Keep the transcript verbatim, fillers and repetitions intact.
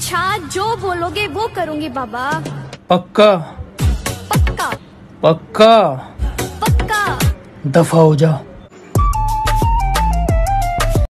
अच्छा, जो बोलोगे वो करूँगी बाबा। पक्का? पक्का पक्का? पक्का। दफा हो जा।